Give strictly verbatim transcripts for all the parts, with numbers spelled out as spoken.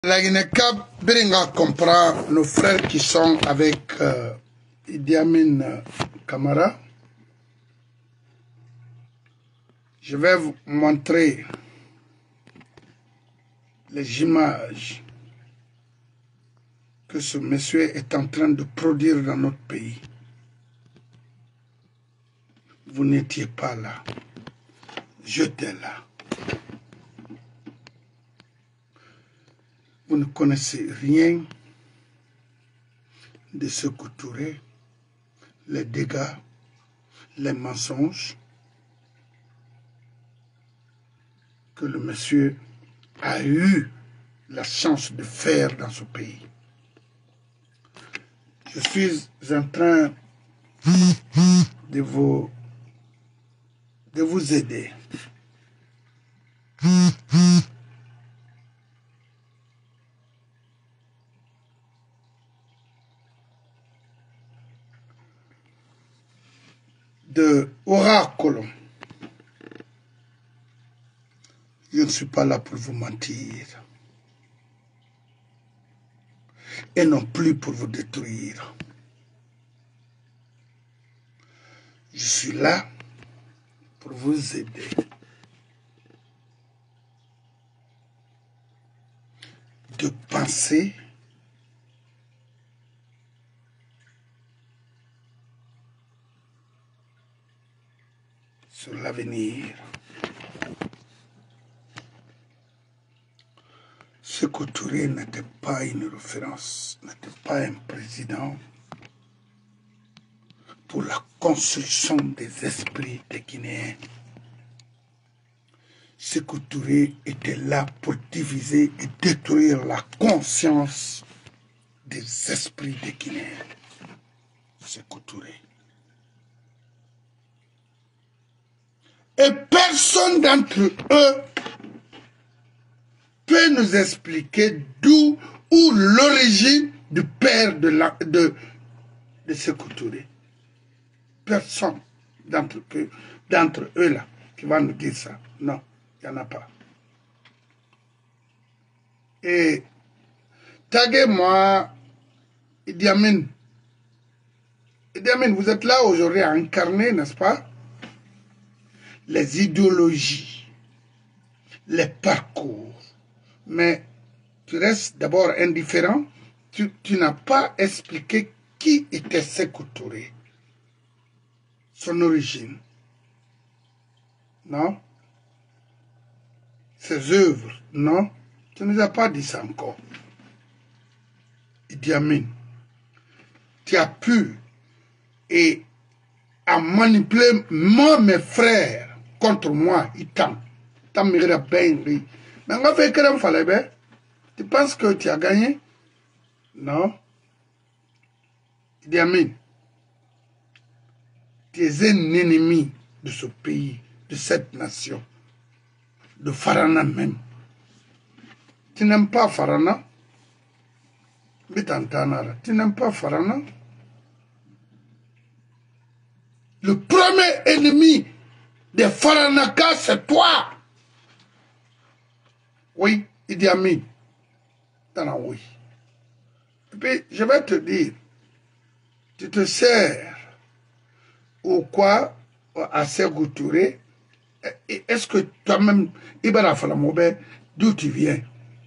La Guinée-Cap, Beringa comprend nos frères qui sont avec euh, Idi Amin Camara. Je vais vous montrer les images que ce monsieur est en train de produire dans notre pays. Vous n'étiez pas là. J'étais là. Vous ne connaissez rien de ce Touré, les dégâts, les mensonges que le monsieur a eu la chance de faire dans ce pays. Je suis en train de vous, de vous aider. De oracle. Je ne suis pas là pour vous mentir. Et non plus pour vous détruire. Je suis là pour vous aider. De penser sur l'avenir. Sékou Touré n'était pas une référence, n'était pas un président pour la construction des esprits des Guinéens. Sékou Touré était là pour diviser et détruire la conscience des esprits des Guinéens. Sékou Touré. Et personne d'entre eux peut nous expliquer d'où ou l'origine du père de, la, de, de Sékou Touré. Personne d'entre eux, d'entre eux là qui va nous dire ça. Non, il n'y en a pas. Et taguez-moi Idi Amin. Idi Amin, vous êtes là aujourd'hui à incarner, n'est-ce pas, les idéologies, les parcours. Mais tu restes d'abord indifférent. Tu, tu n'as pas expliqué qui était Sékou Touré, son origine. Non? Ses œuvres, non? Tu ne nous as pas dit ça encore. Idi Amin, tu as pu et à manipuler moi, mes frères, contre moi, Itam. Tam mira ben ri. Mais on va faire que fallait bien. Tu penses que tu as gagné? Non. Idi Amin, tu es un ennemi de ce pays, de cette nation, de Farana même. Tu n'aimes pas Farana? Bitantanara, tu n'aimes pas Farana? Le premier ennemi des Faranaka, c'est toi. Oui, Idi Amin. Oui. Et puis, je vais te dire, tu te sers ou quoi à Sékou Touré? Est-ce que toi-même, Ibara Falamobe, d'où tu viens?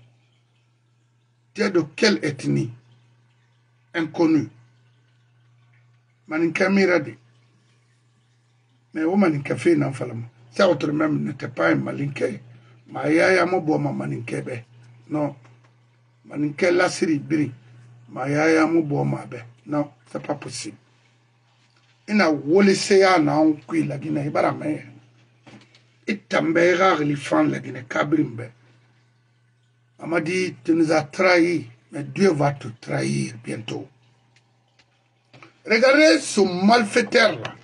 Tu es de quelle ethnie? Inconnu. Maninka Miradi. Mais au Maninka fait n'en falamo. Ça autre même n'était pas un Malinké. Ma yaya mo bo ma Maninké be. Non. Maninké la siri biri. Ma yaya mo bo ma be. Non, c'est pas possible. Ina wole seya na on kui la Guinée Ibara me. Itambera li fan la Guinée Kabrimbe. On m'a dit, tu nous as trahis, mais Dieu va te trahir bientôt. Regardez ce malfaiteur-là.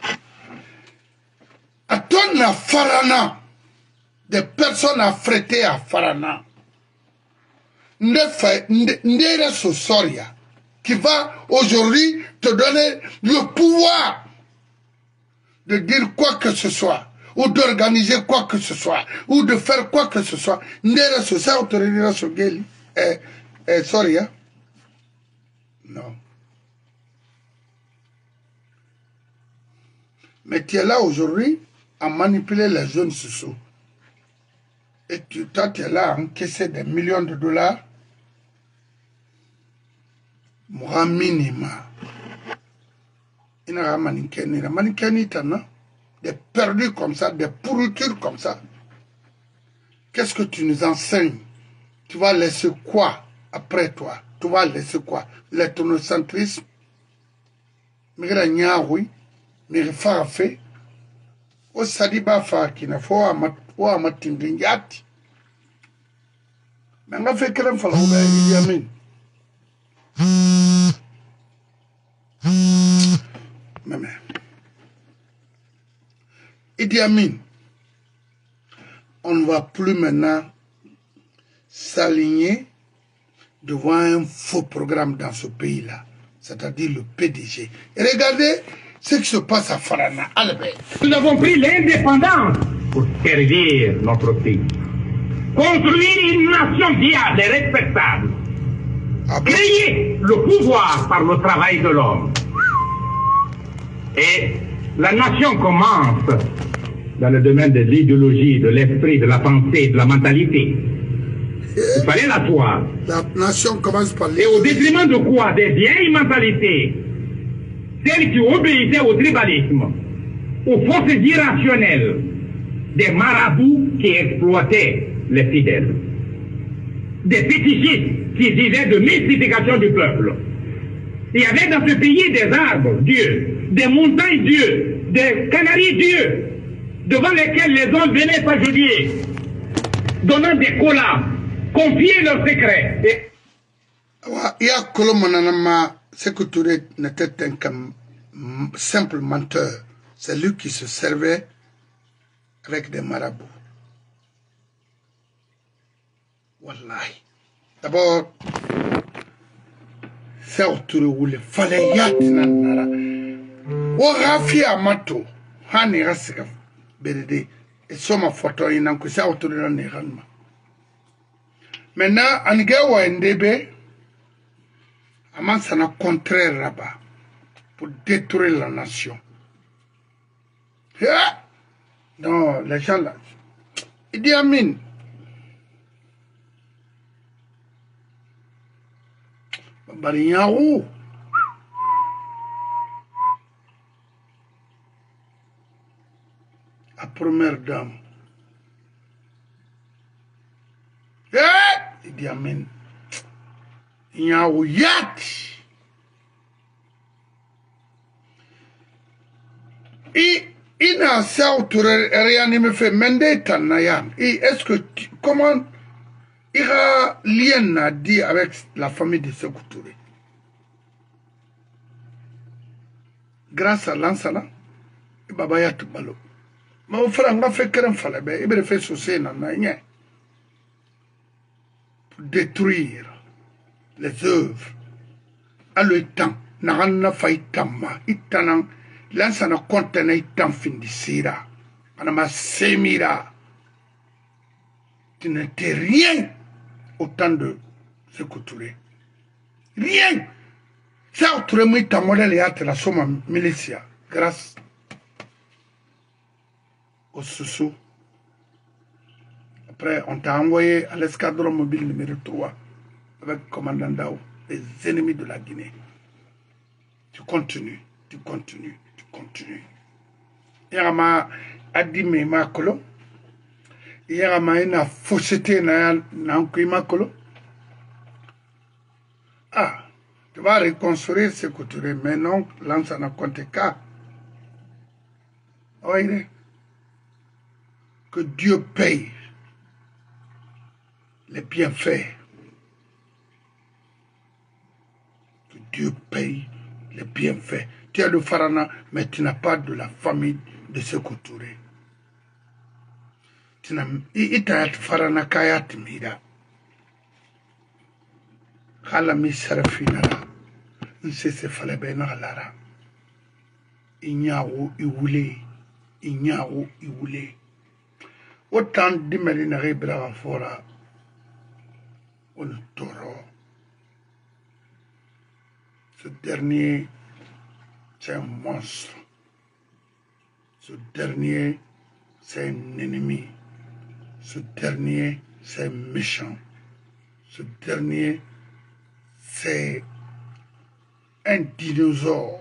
Attends à Farana, des personnes affrétées à Farana. Ndera Sosoria, qui va aujourd'hui te donner le pouvoir de dire quoi que ce soit. ou d'organiser quoi que ce soit, ou de faire quoi que ce soit. Ndera Sosa autorisera Sogeli. Eh, eh, sorry, hein? Non. Mais tu es là aujourd'hui à manipuler les jeunes sous. Et tu, toi, tu es là à encaisser des millions de dollars. Moi, minima. Il n'y a pas de manikeni. La manikeni, des perdus comme ça, des pourritures comme ça. Qu'est-ce que tu nous enseignes? Tu vas laisser quoi après toi? Tu vas laisser quoi? L'ethnocentrisme? Migra nyawi, migra farafé. O sadiba fa kina fo amat o amatingi yati. Mais on a fait qu'elle fallait Idi Amin. Mais Idi Amin, on ne va plus maintenant s'aligner devant un faux programme dans ce pays-là, c'est-à-dire le P D G. Et regardez ce qui se passe à Farana, Albert. Nous avons pris l'indépendance pour servir notre pays. Construire une nation viable et respectable. Ah bon? Créer le pouvoir par le travail de l'homme. Et la nation commence dans le domaine de l'idéologie, de l'esprit, de la pensée, de la mentalité. Il fallait l'asseoir. La nation commence par les... Et au détriment de quoi? Des vieilles mentalités. Celles qui obéissaient au tribalisme, aux forces irrationnelles, des marabouts qui exploitaient les fidèles. Des fétichistes qui disaient de mystification du peuple. Il y avait dans ce pays des arbres, Dieu, des montagnes, Dieu, des canaries, Dieu, devant lesquels les hommes venaient s'agenouiller, donnant des collabs, confier leurs secrets. Et... Il y a Kolomananama, Sékou Touré n'était qu'un simple menteur. C'est lui qui se servait avec des marabouts. Wallahi. D'abord, Sékou Touré voulait fallait yatina nara. Wa rafi amato, hani rasika berede. Et soma photo inanku Sékou Touré na neranma. Maintenant, Angewa Ndebe, Aman sana contraire là-bas pour détruire la nation. Yeah. Non, les gens là. Idi Amin. Barinyaou. La première dame. Yeah. Idi Amin. Nyaou yat. Et il n'a ça rien ne me fait mender Tanayam. Et est-ce que comment il a lien à dire avec la famille de Sékou Touré? Grâce à Lansana, et Baba Yatou Balo. Mais au frère, on a fait qu'un fallait, il a fait saucer dans la pour détruire les œuvres. À le temps, n'a rien fait tamma, itanang. Lansana contena itan findi sira. Anama semira. Tu n'étais rien au temps de Sékou Touré. Rien. Ça, Touré m'a été modèle et a la somme militia. Grâce au Soussou. Après, on t'a envoyé à l'escadron mobile numéro trois avec le commandant Dao, les ennemis de la Guinée. Tu continues, tu continues. Continue. Yama adime makolo. Yama ina fausseté na nankui makolo. Ah, tu vas reconstruire ce que tu veux, mais non, l'ansa n'a compté qu'à. Oui, que Dieu paye les bienfaits. Que Dieu paye les bienfaits. Tu es de Farana, mais tu n'as pas de la famille de Sékou Touré. Tu n'as pas de Farana Kayat Mira. Halami Sarafinara. Nsese Falebe Nalara. Ignawo Iwule. Ignawo Iwule. Autant de Marina Rebra Fora. on le taureau. Ce dernier, c'est un monstre. Ce dernier, c'est un ennemi. Ce dernier, c'est méchant. Ce dernier, c'est un dinosaure.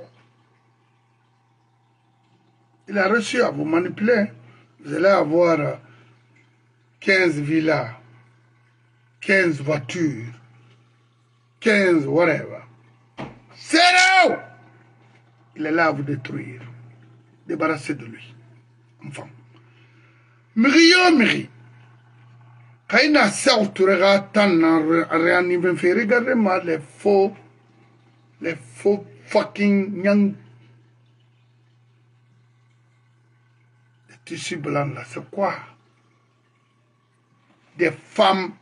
Il a réussi à vous manipuler. Vous allez avoir quinze villas, quinze voitures, quinze whatever. Zéro! Il est là à vous détruire. Débarrassez de lui. Enfin. Miriyo miri. Quand il a sorti, regardez-moi les faux, les faux fucking young. Les tissus blancs là, c'est quoi? Des femmes.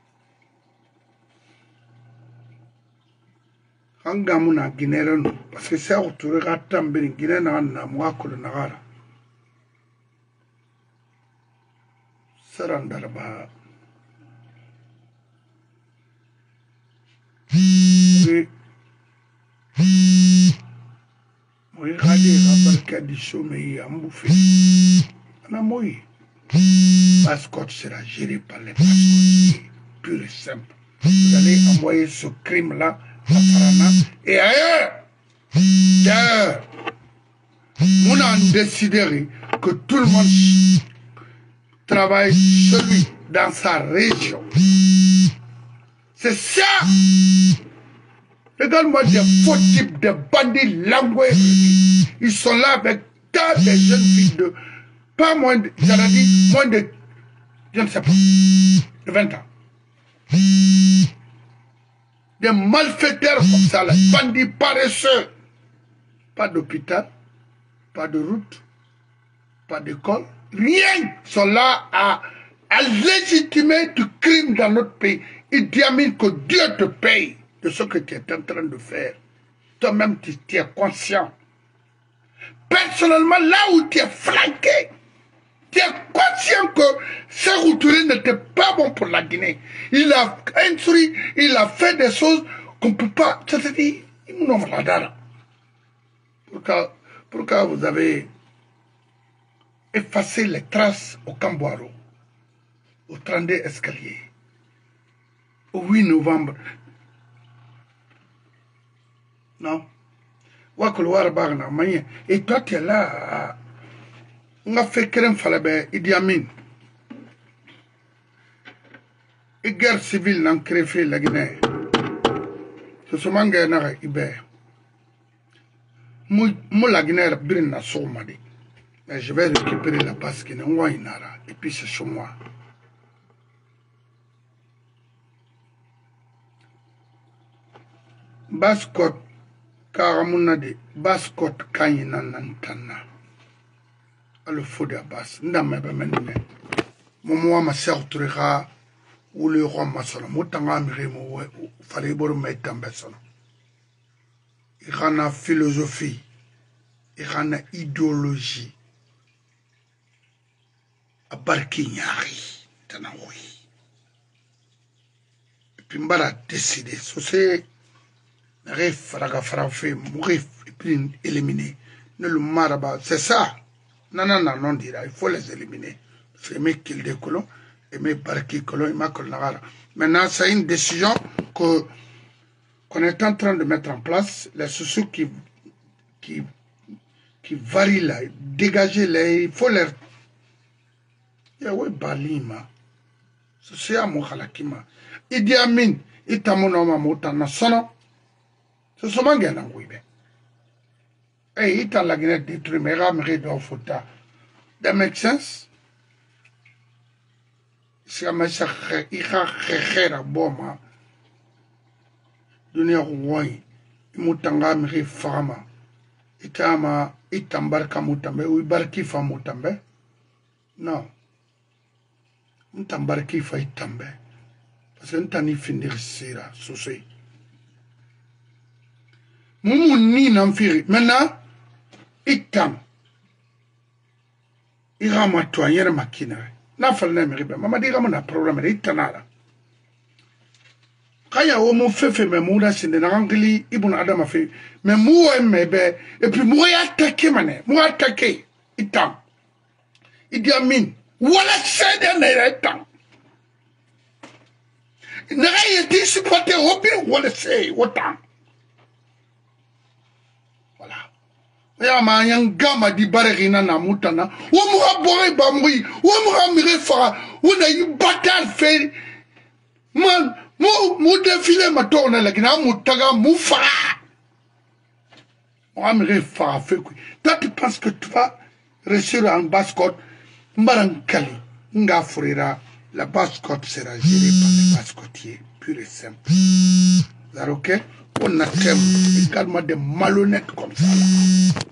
Angamuna Guinéen, parce que c'est autour de la Tambéry, Guinée n'a pas moi que le Nagara. Sarandaraba. Oui. Moi, regardez, Rabarka du sommeil à Mboufé. Anamoui. Mascotte sera géré par les mascottes. Pur et simple. Vous allez envoyer ce crime-là à Farana et ailleurs. D'ailleurs, on a décidé que tout le monde travaille celui dans sa région. C'est ça. Regarde-moi des faux types de bandits langoués. Ils sont là avec tas de jeunes filles de pas moins de, j'en dit, moins de, je ne sais pas, de vingt ans. Des malfaiteurs comme ça, là, bandits paresseux. Pas d'hôpital, pas de route, pas d'école, rien. Ils sont là à, à légitimer du crime dans notre pays. Ils disent que Dieu te paye de ce que tu es en train de faire. Toi-même, tu, tu es conscient. Personnellement, là où tu es flanqué, tu es conscient que Sékou Touré n'était pas bon pour la Guinée. Il a instruit, il a fait des choses qu'on ne peut pas. C'est-à-dire, il nous la dara. Pourquoi, pourquoi vous avez effacé les traces au Camboiro, au trente-deux escalier, au huit novembre? Non. Et toi, tu es là. On a fait qu'un fallait Idi Amin. Et guerre civile n'a créé la Guinée. C'est ce manga n'a ibé. Moi, la Guinée, n'a sommé. Mais je vais récupérer la base qui n'est pas inara. Et puis c'est sur moi. Baskot, Karamunade, Baskot Kayina Nantana. Le faux de Abbas, Ndame Bamenine. Momo ma sœur Turera, ou le roi Masson, Motanga Miremo, Faribor Metambeson. Il y a une philosophie, il y a une idéologie. A Barkinyari, Tanaoui. Et puis Mbara a décidé, c'est Ref Faraga Farafé, mourir et puis éliminer. Ne le maraba, c'est ça. Non, non, non, non, dira, il faut les éliminer. Parce que mes kills des colons, et mes barquis colons, et ma colonara. Maintenant, c'est une décision que qu'on est en train de mettre en place. Les sous qui, qui, qui varient là, dégager les, il faut les. Yahweh Balima. C'est à mon halakima. Idi Amin, itamonoma motana sono. C'est ce que je veux dire. Et il t'a la Guinée détruit, mais il a mis dans le photo. That makes sense? Si il y a un bon dunia ruwai, imutanga miri fama, itama itambarka mutambe, ou ibarki fa mutambe? Non. Mutambarki fa itambe. Parce que n'tani finir sira, souci. Moumu ni n'amfiri. Maintenant, itam. Irama toyere makinere. Na falne miribe. Mama di rama na problème de itanara. Quand il y a un fait fait mais moi c'est de l'anglais ibn Adam a fait mais moi mais et puis moi attaqué mané moi attaqué itam Idi Amin wala c'est de n'étant n'a été supporté au pire wala c'est autant voilà ya ma yangama di barina na mutana wo mu abore bamwi wo mu amire fa wo na yu batal fait man Mo mo défilé ma tourne la gina mo taga mo fa. Moi me fa fait quoi. Toi tu penses que tu vas réussir en basse-côte Mbarankali nga frira la basse-côte sera gérée par les basse-côtiers pur et simple. C'est OK? On a également des malhonnêtes comme ça là.